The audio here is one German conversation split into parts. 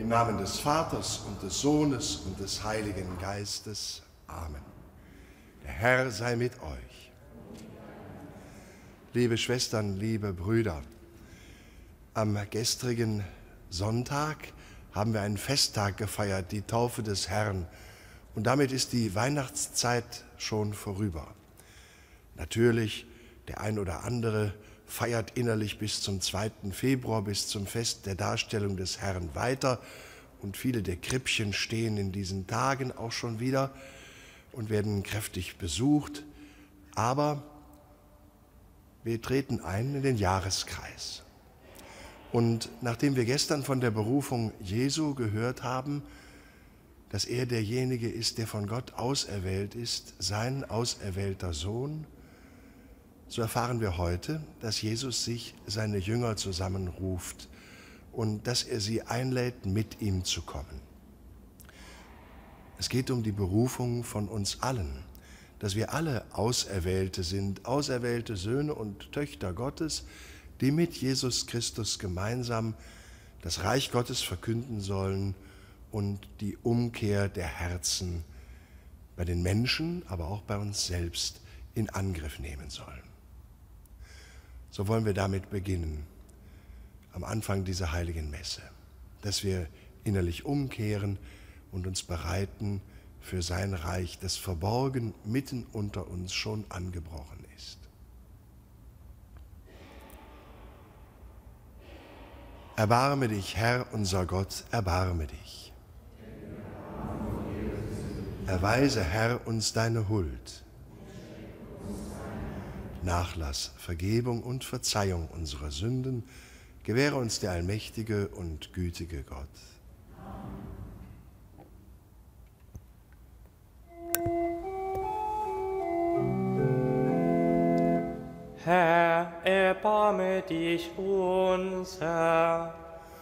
Namen des Vaters und des Sohnes und des Heiligen Geistes. Amen. Der Herr sei mit euch. Liebe Schwestern, liebe Brüder, am gestrigen Sonntag haben wir einen Festtag gefeiert, die Taufe des Herrn. Und damit ist die Weihnachtszeit schon vorüber. Natürlich, der ein oder andere feiert innerlich bis zum 2. Februar, bis zum Fest der Darstellung des Herrn weiter. Und viele der Krippchen stehen in diesen Tagen auch schon wieder und werden kräftig besucht. Aber wir treten ein in den Jahreskreis. Und nachdem wir gestern von der Berufung Jesu gehört haben, dass er derjenige ist, der von Gott auserwählt ist, sein auserwählter Sohn, so erfahren wir heute, dass Jesus sich seine Jünger zusammenruft und dass er sie einlädt, mit ihm zu kommen. Es geht um die Berufung von uns allen, dass wir alle Auserwählte sind, auserwählte Söhne und Töchter Gottes, die mit Jesus Christus gemeinsam das Reich Gottes verkünden sollen und die Umkehr der Herzen bei den Menschen, aber auch bei uns selbst in Angriff nehmen sollen. So wollen wir damit beginnen, am Anfang dieser heiligen Messe, dass wir innerlich umkehren und uns bereiten für sein Reich, das verborgen mitten unter uns schon angebrochen ist. Erbarme dich, Herr, unser Gott, erbarme dich. Erweise, Herr, uns deine Huld, Nachlass, Vergebung und Verzeihung unserer Sünden, gewähre uns der allmächtige und gütige Gott. Herr, erbarme dich unser.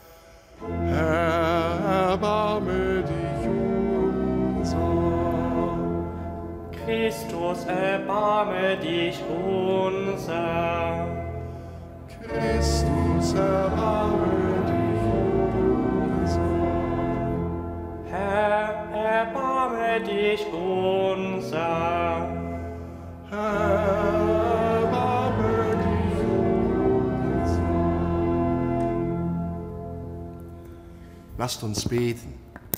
Herr, erbarme dich unser. Christus, erbarme dich unser. Christus, erbarme dich unser. Herr, erbarme dich unser. Herr, erbarme dich unser. Lasst uns beten.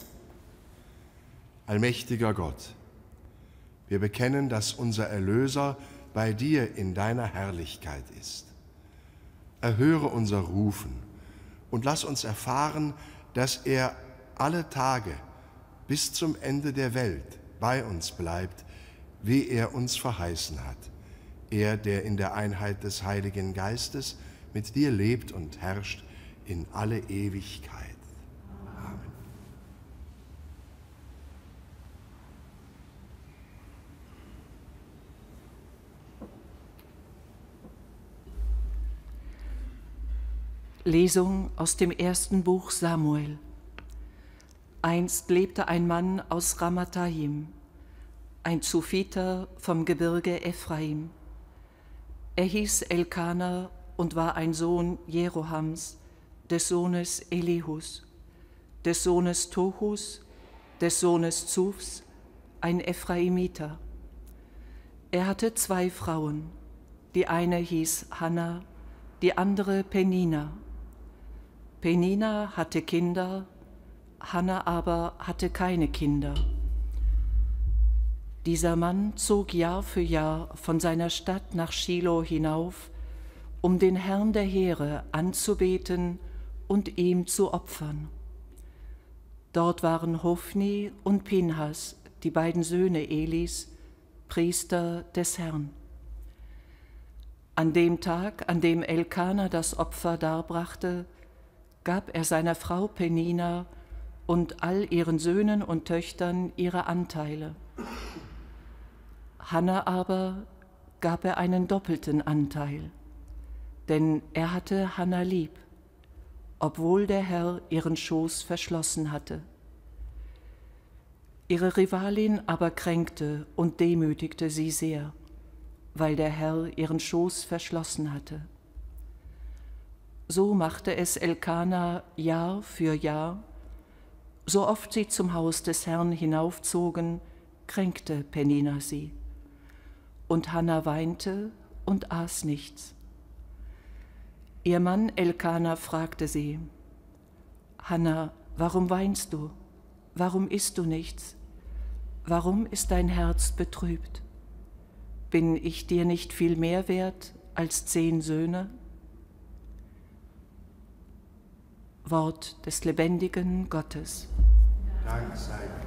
Allmächtiger Gott, wir bekennen, dass unser Erlöser bei dir in deiner Herrlichkeit ist. Erhöre unser Rufen und lass uns erfahren, dass er alle Tage bis zum Ende der Welt bei uns bleibt, wie er uns verheißen hat. Er, der in der Einheit des Heiligen Geistes mit dir lebt und herrscht in alle Ewigkeit. Amen. Lesung aus dem ersten Buch Samuel. Einst lebte ein Mann aus Ramathaim, ein Zufiter vom Gebirge Ephraim. Er hieß Elkana und war ein Sohn Jerohams, des Sohnes Elihus, des Sohnes Tohus, des Sohnes Zufs, ein Ephraimiter. Er hatte 2 Frauen, die eine hieß Hanna, die andere Penina. Penina hatte Kinder, Hanna aber hatte keine Kinder. Dieser Mann zog Jahr für Jahr von seiner Stadt nach Schilo hinauf, um den Herrn der Heere anzubeten und ihm zu opfern. Dort waren Hofni und Pinhas, die beiden Söhne Elis, Priester des Herrn. An dem Tag, an dem Elkana das Opfer darbrachte, gab er seiner Frau Penina und all ihren Söhnen und Töchtern ihre Anteile. Hanna aber gab er einen doppelten Anteil, denn er hatte Hanna lieb, obwohl der Herr ihren Schoß verschlossen hatte. Ihre Rivalin aber kränkte und demütigte sie sehr, weil der Herr ihren Schoß verschlossen hatte. So machte es Elkana Jahr für Jahr, So oft sie zum Haus des Herrn hinaufzogen, kränkte Penina sie. Und Hannah weinte und aß nichts. Ihr Mann Elkana fragte sie: Hannah, warum weinst du? Warum isst du nichts? Warum ist dein Herz betrübt? Bin ich dir nicht viel mehr wert als 10 Söhne? Wort des lebendigen Gottes. Dank sei Gott.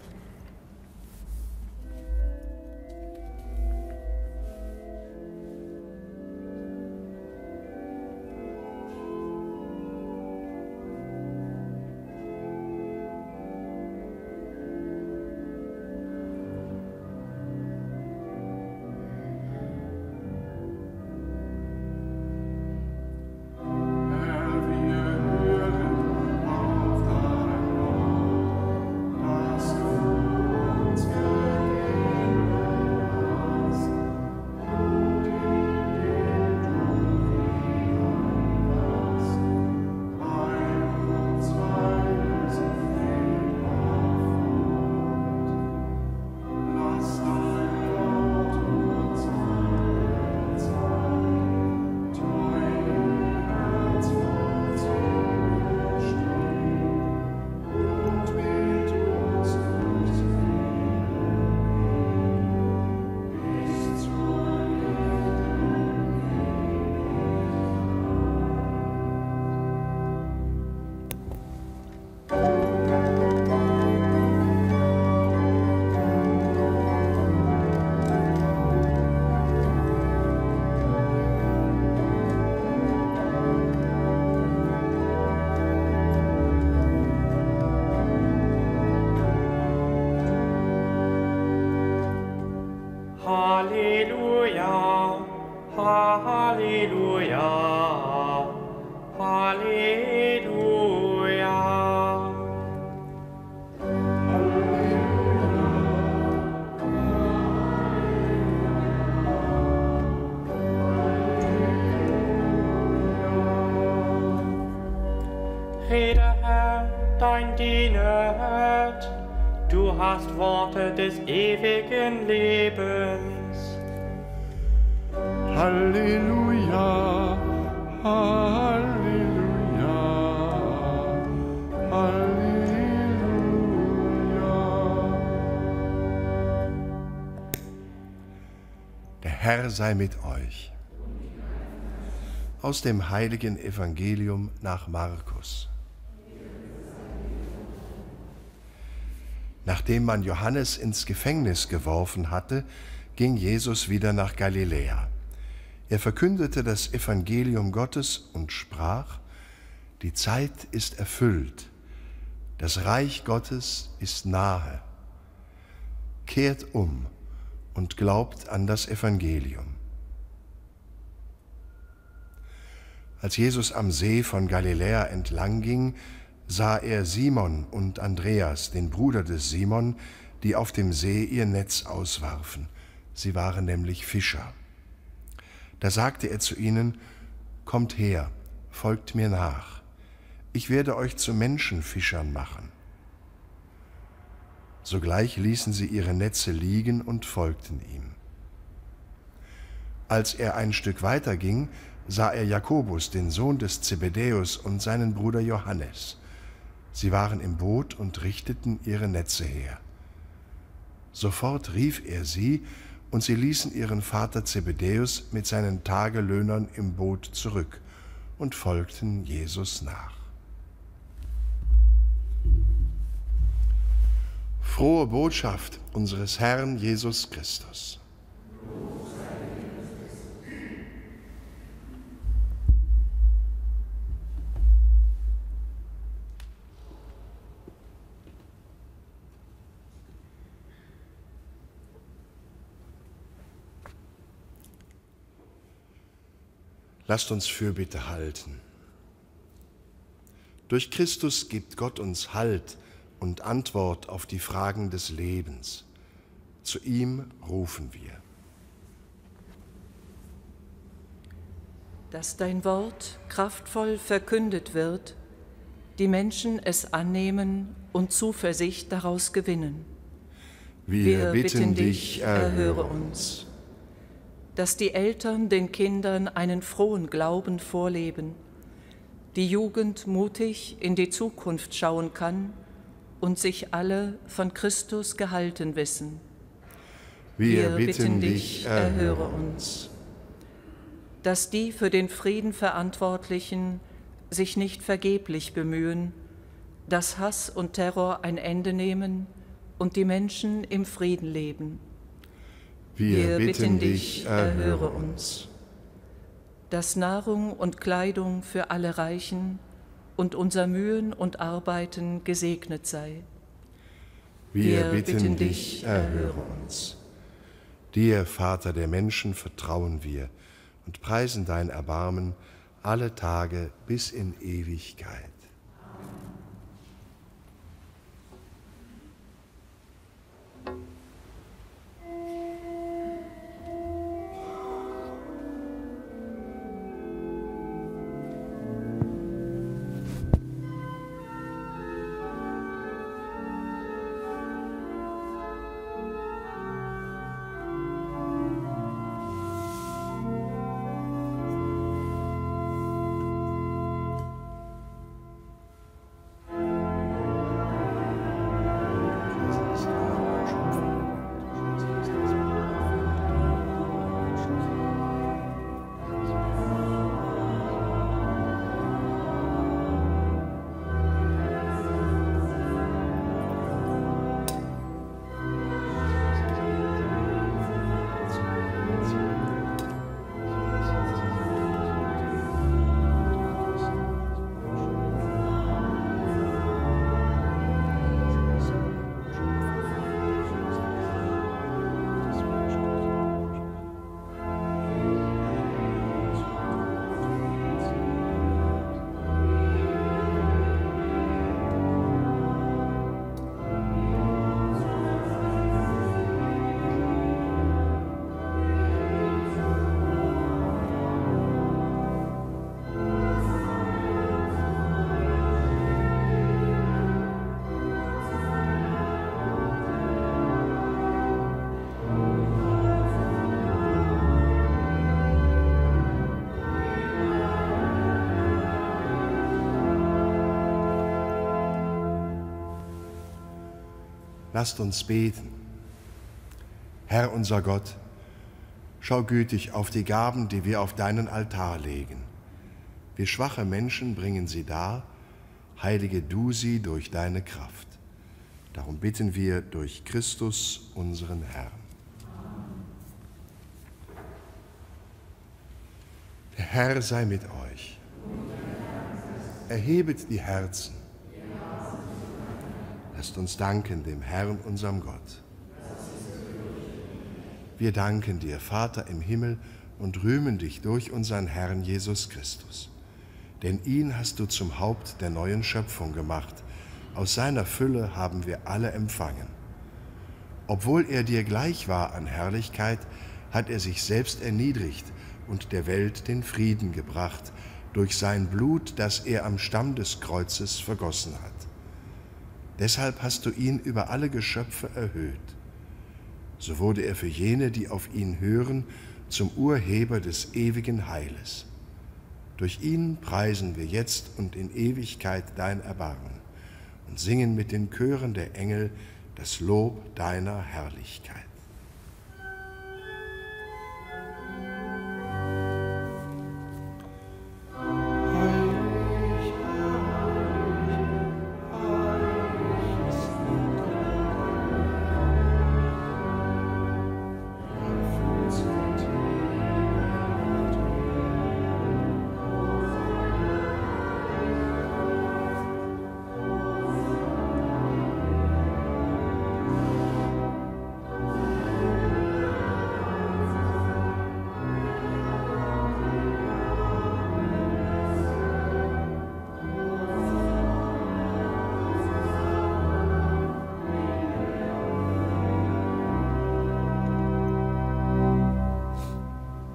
Halleluja, Halleluja, Halleluja. Rede, Herr, dein Diener hört. Du hast Worte des ewigen Lebens. Halleluja, Halleluja, Halleluja. Der Herr sei mit euch. Aus dem heiligen Evangelium nach Markus. Nachdem man Johannes ins Gefängnis geworfen hatte, ging Jesus wieder nach Galiläa. Er verkündete das Evangelium Gottes und sprach: Die Zeit ist erfüllt, das Reich Gottes ist nahe. Kehrt um und glaubt an das Evangelium. Als Jesus am See von Galiläa entlang ging, sah er Simon und Andreas, den Bruder des Simon, die auf dem See ihr Netz auswarfen. Sie waren nämlich Fischer. Da sagte er zu ihnen: Kommt her, folgt mir nach. Ich werde euch zu Menschenfischern machen. Sogleich ließen sie ihre Netze liegen und folgten ihm. Als er ein Stück weiter ging, sah er Jakobus, den Sohn des Zebedäus, und seinen Bruder Johannes. Sie waren im Boot und richteten ihre Netze her. Sofort rief er sie, und sie ließen ihren Vater Zebedäus mit seinen Tagelöhnern im Boot zurück und folgten Jesus nach. Frohe Botschaft unseres Herrn Jesus Christus. Lasst uns Fürbitte halten. Durch Christus gibt Gott uns Halt und Antwort auf die Fragen des Lebens. Zu ihm rufen wir. Dass dein Wort kraftvoll verkündet wird, die Menschen es annehmen und Zuversicht daraus gewinnen. Wir bitten dich, erhöre uns. Dass die Eltern den Kindern einen frohen Glauben vorleben, die Jugend mutig in die Zukunft schauen kann und sich alle von Christus gehalten wissen. Wir bitten dich, erhöre uns. Dass die für den Frieden Verantwortlichen sich nicht vergeblich bemühen, dass Hass und Terror ein Ende nehmen und die Menschen im Frieden leben. Wir bitten dich, erhöre uns. Dass Nahrung und Kleidung für alle reichen und unser Mühen und Arbeiten gesegnet sei. Wir bitten dich, erhöre uns. Dir, Vater der Menschen, vertrauen wir und preisen dein Erbarmen alle Tage bis in Ewigkeit. Lasst uns beten. Herr unser Gott, schau gütig auf die Gaben, die wir auf deinen Altar legen. Wir schwache Menschen bringen sie dar, heilige du sie durch deine Kraft. Darum bitten wir durch Christus, unseren Herrn. Der Herr sei mit euch. Erhebet die Herzen. Lasst uns danken dem Herrn, unserem Gott. Wir danken dir, Vater im Himmel, und rühmen dich durch unseren Herrn Jesus Christus. Denn ihn hast du zum Haupt der neuen Schöpfung gemacht. Aus seiner Fülle haben wir alle empfangen. Obwohl er dir gleich war an Herrlichkeit, hat er sich selbst erniedrigt und der Welt den Frieden gebracht, durch sein Blut, das er am Stamm des Kreuzes vergossen hat. Deshalb hast du ihn über alle Geschöpfe erhöht. So wurde er für jene, die auf ihn hören, zum Urheber des ewigen Heiles. Durch ihn preisen wir jetzt und in Ewigkeit dein Erbarmen und singen mit den Chören der Engel das Lob deiner Herrlichkeit.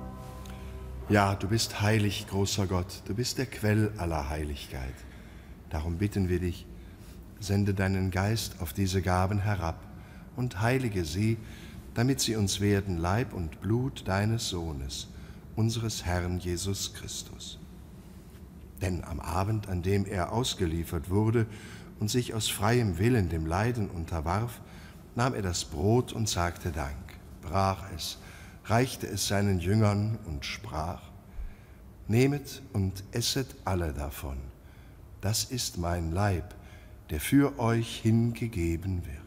Ja, du bist heilig, großer Gott, du bist der Quell aller Heiligkeit. Darum bitten wir dich, sende deinen Geist auf diese Gaben herab und heilige sie, damit sie uns werden Leib und Blut deines Sohnes, unseres Herrn Jesus Christus. Denn am Abend, an dem er ausgeliefert wurde und sich aus freiem Willen dem Leiden unterwarf, nahm er das Brot und sagte Dank, brach es, reichte es seinen Jüngern und sprach: Nehmet und esset alle davon. Das ist mein Leib, der für euch hingegeben wird.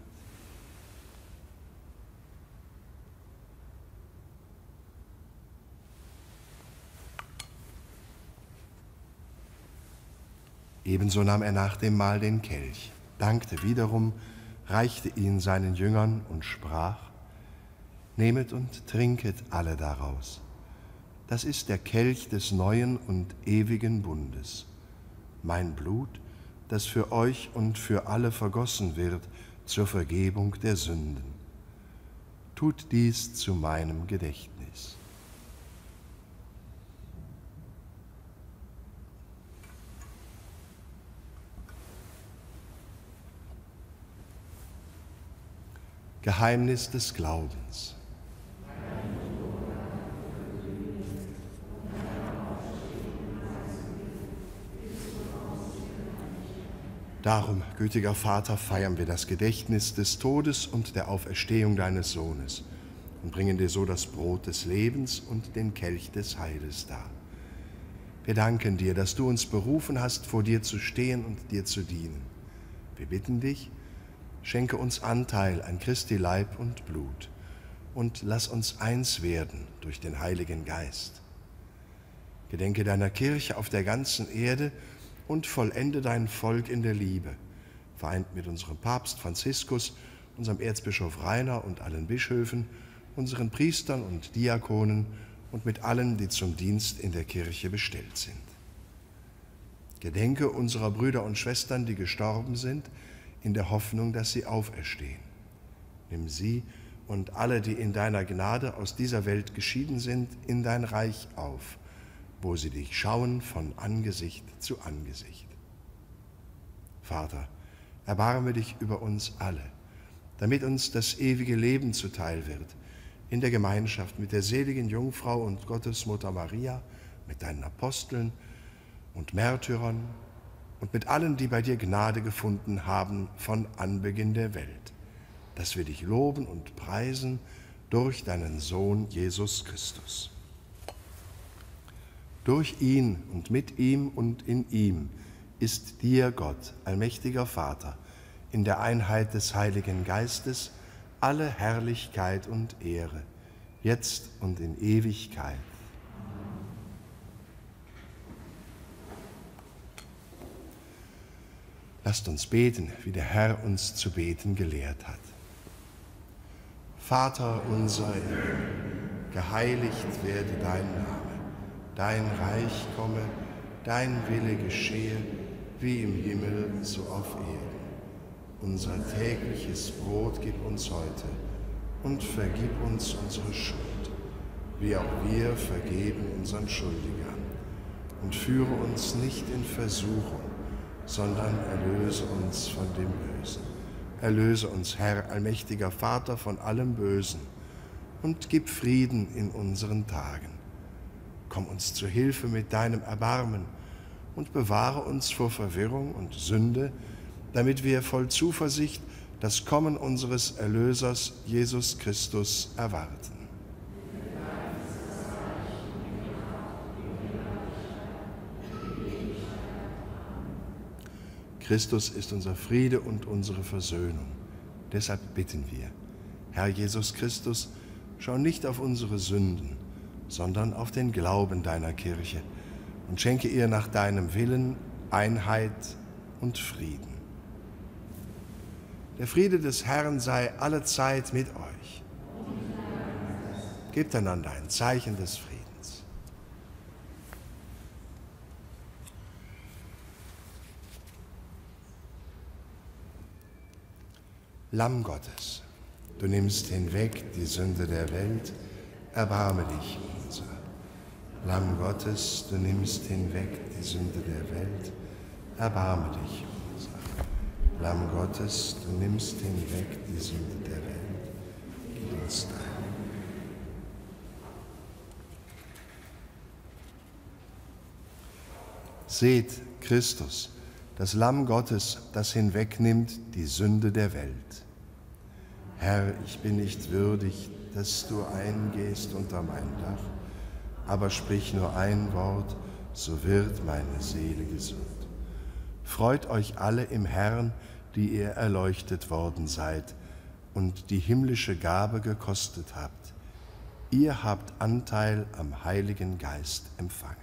Ebenso nahm er nach dem Mahl den Kelch, dankte wiederum, reichte ihn seinen Jüngern und sprach: Nehmet und trinket alle daraus. Das ist der Kelch des neuen und ewigen Bundes, mein Blut, das für euch und für alle vergossen wird zur Vergebung der Sünden. Tut dies zu meinem Gedächtnis. Geheimnis des Glaubens. Darum, gütiger Vater, feiern wir das Gedächtnis des Todes und der Auferstehung deines Sohnes und bringen dir so das Brot des Lebens und den Kelch des Heiles dar. Wir danken dir, dass du uns berufen hast, vor dir zu stehen und dir zu dienen. Wir bitten dich, schenke uns Anteil an Christi Leib und Blut und lass uns eins werden durch den Heiligen Geist. Gedenke deiner Kirche auf der ganzen Erde und vollende dein Volk in der Liebe, vereint mit unserem Papst Franziskus, unserem Erzbischof Rainer und allen Bischöfen, unseren Priestern und Diakonen und mit allen, die zum Dienst in der Kirche bestellt sind. Gedenke unserer Brüder und Schwestern, die gestorben sind, in der Hoffnung, dass sie auferstehen. Nimm sie und alle, die in deiner Gnade aus dieser Welt geschieden sind, in dein Reich auf, wo sie dich schauen von Angesicht zu Angesicht. Vater, erbarme dich über uns alle, damit uns das ewige Leben zuteil wird, in der Gemeinschaft mit der seligen Jungfrau und Gottesmutter Maria, mit deinen Aposteln und Märtyrern und mit allen, die bei dir Gnade gefunden haben von Anbeginn der Welt, dass wir dich loben und preisen durch deinen Sohn Jesus Christus. Durch ihn und mit ihm und in ihm ist dir, Gott, allmächtiger Vater, in der Einheit des Heiligen Geistes alle Herrlichkeit und Ehre, jetzt und in Ewigkeit. Lasst uns beten, wie der Herr uns zu beten gelehrt hat. Vater unser im Himmel, geheiligt werde dein Name. Dein Reich komme, dein Wille geschehe, wie im Himmel, so auf Erden. Unser tägliches Brot gib uns heute und vergib uns unsere Schuld, wie auch wir vergeben unseren Schuldigern. Und führe uns nicht in Versuchung, sondern erlöse uns von dem Bösen. Erlöse uns, Herr, allmächtiger Vater, von allem Bösen und gib Frieden in unseren Tagen. Komm uns zu Hilfe mit deinem Erbarmen und bewahre uns vor Verwirrung und Sünde, damit wir voll Zuversicht das Kommen unseres Erlösers Jesus Christus erwarten. Christus ist unser Friede und unsere Versöhnung. Deshalb bitten wir, Herr Jesus Christus, schau nicht auf unsere Sünden, sondern auf den Glauben deiner Kirche und schenke ihr nach deinem Willen Einheit und Frieden. Der Friede des Herrn sei allezeit mit euch. Gebt einander ein Zeichen des Friedens. Lamm Gottes, du nimmst hinweg die Sünde der Welt, erbarme dich unser. Lamm Gottes, du nimmst hinweg die Sünde der Welt, erbarme dich unser. Lamm Gottes, du nimmst hinweg die Sünde der Welt, gib uns dein. Seht Christus, das Lamm Gottes, das hinwegnimmt die Sünde der Welt. Herr, ich bin nicht würdig, dass du eingehst unter mein Dach, aber sprich nur ein Wort, so wird meine Seele gesund. Freut euch alle im Herrn, die ihr erleuchtet worden seid und die himmlische Gabe gekostet habt. Ihr habt Anteil am Heiligen Geist empfangen.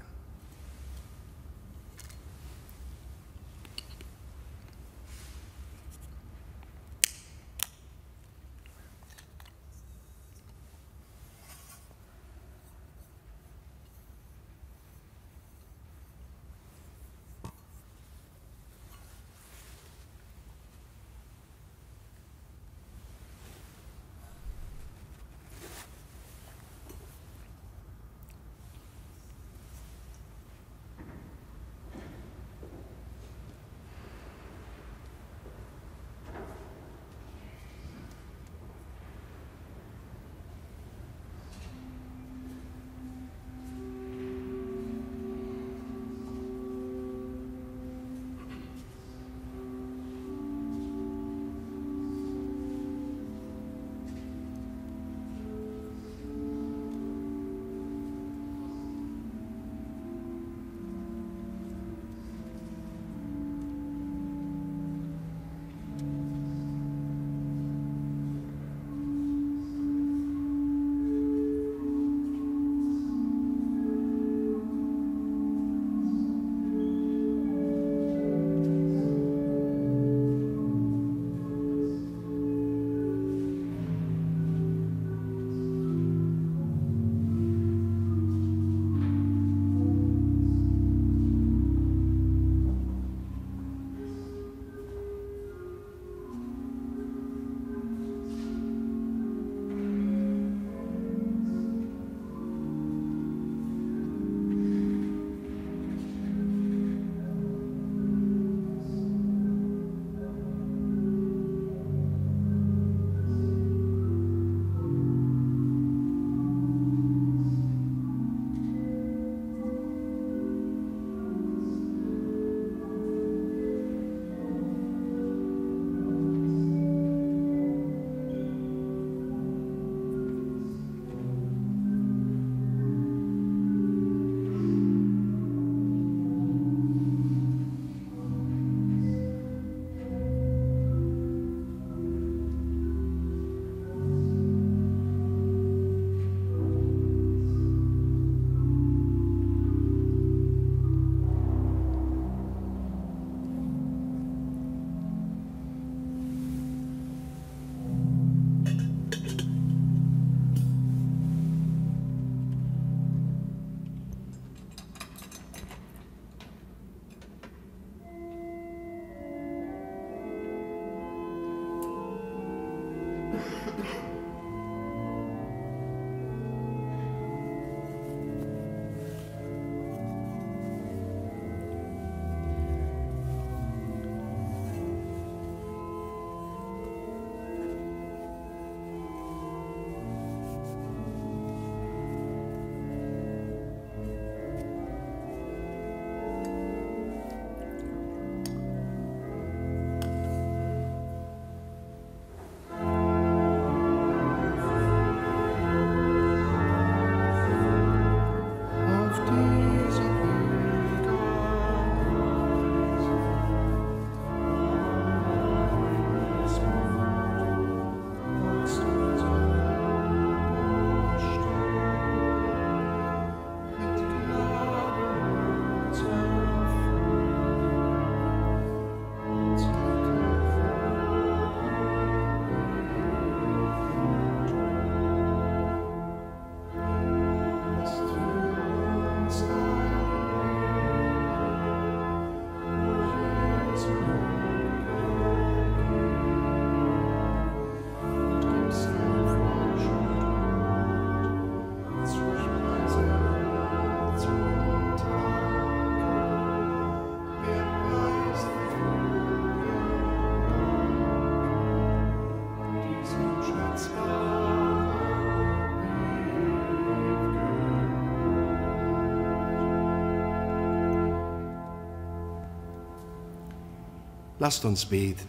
Lasst uns beten.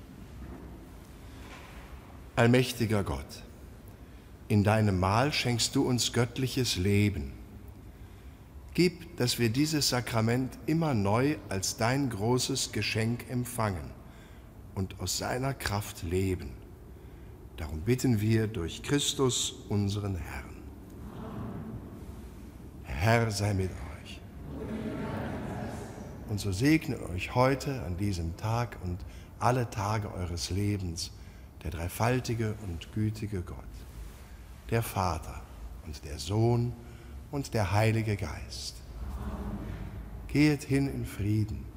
Allmächtiger Gott, in deinem Mahl schenkst du uns göttliches Leben. Gib, dass wir dieses Sakrament immer neu als dein großes Geschenk empfangen und aus seiner Kraft leben. Darum bitten wir durch Christus, unseren Herrn. Herr sei mit euch. Und so segne euch heute an diesem Tag und alle Tage eures Lebens der dreifaltige und gütige Gott, der Vater und der Sohn und der Heilige Geist. Geht hin in Frieden.